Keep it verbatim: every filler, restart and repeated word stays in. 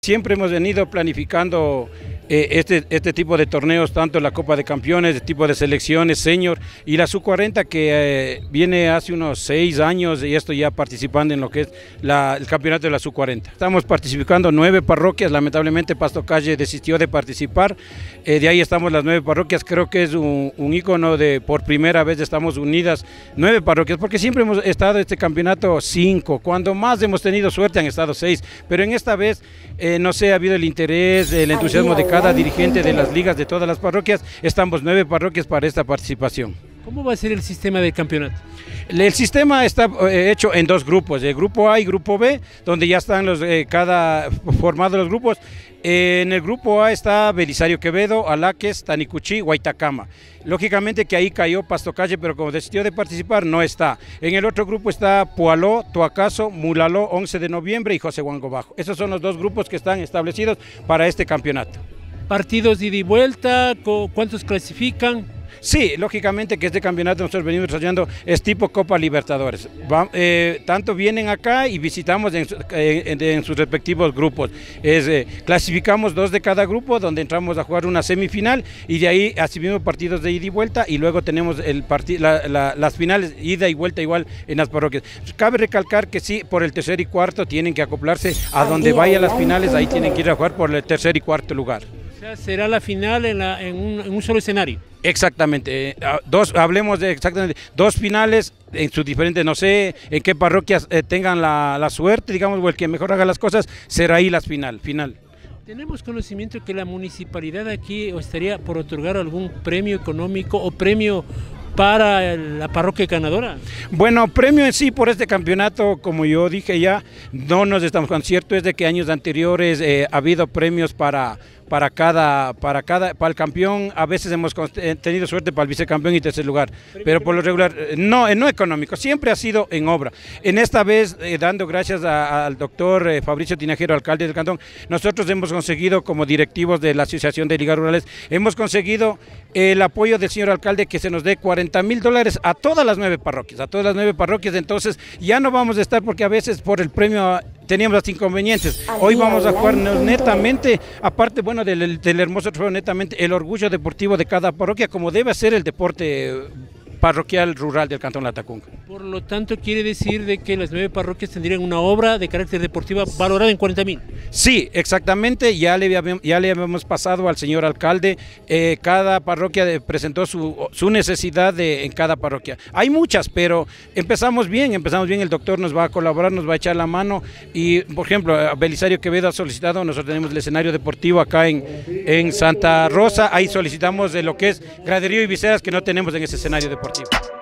siempre hemos venido planificando Eh, este, este tipo de torneos, tanto la Copa de Campeones, este tipo de selecciones, senior, y la sub cuarenta que eh, viene hace unos seis años y esto ya participando en lo que es la, el campeonato de la sub cuarenta. Estamos participando nueve parroquias, lamentablemente Pasto Calle desistió de participar, eh, de ahí estamos las nueve parroquias, creo que es un, un ícono de por primera vez estamos unidas nueve parroquias, porque siempre hemos estado en este campeonato cinco, cuando más hemos tenido suerte han estado seis, pero en esta vez eh, no sé, ha habido el interés, el entusiasmo de cada dirigente de las ligas de todas las parroquias, estamos nueve parroquias para esta participación. ¿Cómo va a ser el sistema de campeonato? El sistema está eh, hecho en dos grupos, el grupo A y grupo B, donde ya están los eh, cada formados los grupos. Eh, en el grupo A está Belisario Quevedo, Alaques, Tanicuchí, Guaitacama. Lógicamente que ahí cayó Pasto Calle, pero como decidió de participar, no está. En el otro grupo está Pualó, Tuacaso, Mulaló, once de noviembre y José Huango Bajo. Esos son los dos grupos que están establecidos para este campeonato. ¿Partidos de ida y vuelta? ¿Cuántos clasifican? Sí, lógicamente que este campeonato nosotros venimos desarrollando es tipo Copa Libertadores. Va, eh, tanto vienen acá y visitamos en, en, en sus respectivos grupos. Es, eh, clasificamos dos de cada grupo donde entramos a jugar una semifinal y de ahí asumimos partidos de ida y vuelta y luego tenemos el la, la, las finales ida y vuelta igual en las parroquias. Cabe recalcar que sí, por el tercer y cuarto tienen que acoplarse a donde vayan las finales, ahí tienen que ir a jugar por el tercer y cuarto lugar. O sea, será la final en, la, en, un, en un solo escenario. Exactamente, eh, dos, hablemos de exactamente dos finales en sus diferentes, no sé en qué parroquias eh, tengan la, la suerte, digamos, o el que mejor haga las cosas, será ahí la final, final. ¿Tenemos conocimiento que la municipalidad aquí estaría por otorgar algún premio económico o premio para la parroquia ganadora? Bueno, premio en sí por este campeonato, como yo dije ya, no nos estamos con cierto, es de que años anteriores eh, ha habido premios para para cada, para cada, para el campeón, a veces hemos tenido suerte para el vicecampeón y tercer lugar, pero por lo regular, no, no económico, siempre ha sido en obra. En esta vez, eh, dando gracias a, al doctor eh, Fabricio Tinajero, alcalde del cantón, nosotros hemos conseguido como directivos de la Asociación de Ligas Rurales, hemos conseguido el apoyo del señor alcalde que se nos dé cuarenta mil dólares a todas las nueve parroquias, a todas las nueve parroquias, entonces ya no vamos a estar porque a veces por el premio teníamos los inconvenientes. Hoy vamos a jugar netamente, aparte bueno del, del hermoso trofeo, netamente el orgullo deportivo de cada parroquia, como debe ser el deporte parroquial rural del Cantón Latacunga. Por lo tanto, quiere decir de que las nueve parroquias tendrían una obra de carácter deportiva valorada en cuarenta mil. Sí, exactamente, ya le, ya le habíamos pasado al señor alcalde, eh, cada parroquia presentó su, su necesidad de, en cada parroquia. Hay muchas, pero empezamos bien, empezamos bien, el doctor nos va a colaborar, nos va a echar la mano y, por ejemplo, Belisario Quevedo ha solicitado, nosotros tenemos el escenario deportivo acá en, en Santa Rosa, ahí solicitamos de lo que es graderío y viseras que no tenemos en ese escenario deportivo.